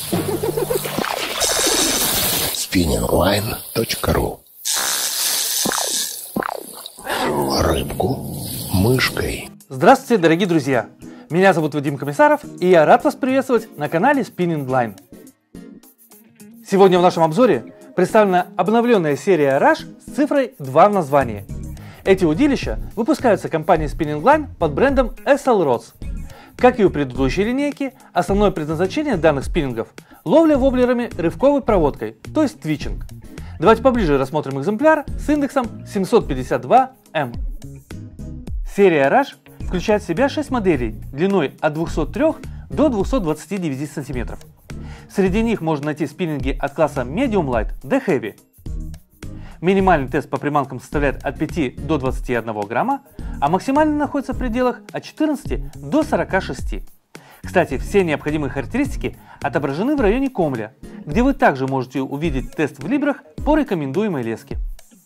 spinningline.ru. Рыбку мышкой. Здравствуйте, дорогие друзья! Меня зовут Вадим Комиссаров, и я рад вас приветствовать на канале Spinning Line. Сегодня в нашем обзоре представлена обновленная серия Rush с цифрой 2 в названии. Эти удилища выпускаются компанией Spinning Line под брендом SL Rods. Как и у предыдущей линейки, основное предназначение данных спиннингов – ловля воблерами рывковой проводкой, то есть твичинг. Давайте поближе рассмотрим экземпляр с индексом 752M. Серия Rush включает в себя 6 моделей длиной от 203 до 229 см. Среди них можно найти спиннинги от класса Medium Light до Heavy. Минимальный тест по приманкам составляет от 5 до 21 грамма, а максимальный находится в пределах от 14 до 46. Кстати, все необходимые характеристики отображены в районе комля, где вы также можете увидеть тест в либрах по рекомендуемой леске.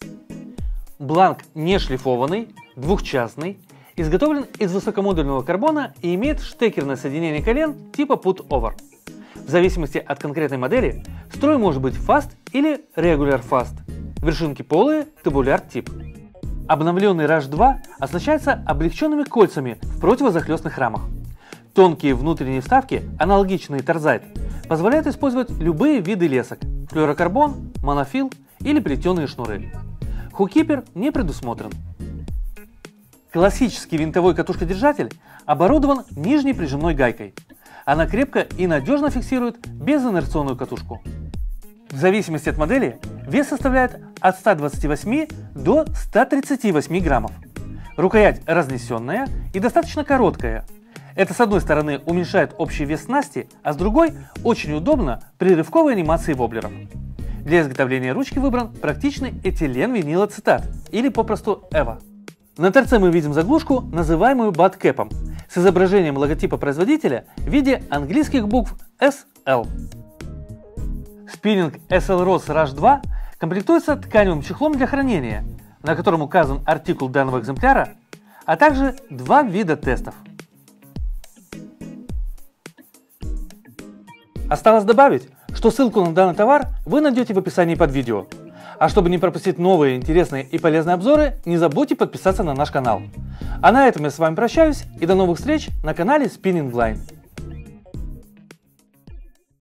Бланк не шлифованный, двухчастный, изготовлен из высокомодульного карбона и имеет штекерное соединение колен типа Put-Over. В зависимости от конкретной модели, строй может быть Fast или Regular Fast, вершинки полые, Tabular тип. Обновленный Rush 2 оснащается облегченными кольцами в противозахлестных рамах. Тонкие внутренние вставки, аналогичные торзайт, позволяют использовать любые виды лесок – флюорокарбон, монофил или плетеные шнуры. Хукипер не предусмотрен. Классический винтовой катушкодержатель оборудован нижней прижимной гайкой. Она крепко и надежно фиксирует безинерционную катушку. В зависимости от модели вес составляет от 128 до 138 граммов. Рукоять разнесенная и достаточно короткая. Это с одной стороны уменьшает общий вес снасти, а с другой очень удобно при рывковой анимации воблеров. Для изготовления ручки выбран практичный этилен-винилацетат или попросту EVA. На торце мы видим заглушку, называемую баткэпом, с изображением логотипа производителя в виде английских букв SL. Спиннинг SL Rods Rush 2 комплектуется тканевым чехлом для хранения, на котором указан артикул данного экземпляра, а также два вида тестов. Осталось добавить, что ссылку на данный товар вы найдете в описании под видео. А чтобы не пропустить новые, интересные и полезные обзоры, не забудьте подписаться на наш канал. А на этом я с вами прощаюсь и до новых встреч на канале Spinning Line.